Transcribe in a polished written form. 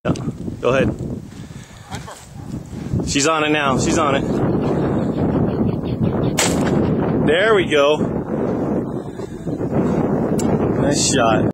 Yeah. Go ahead. She's on it now. She's on it. There we go. Nice shot.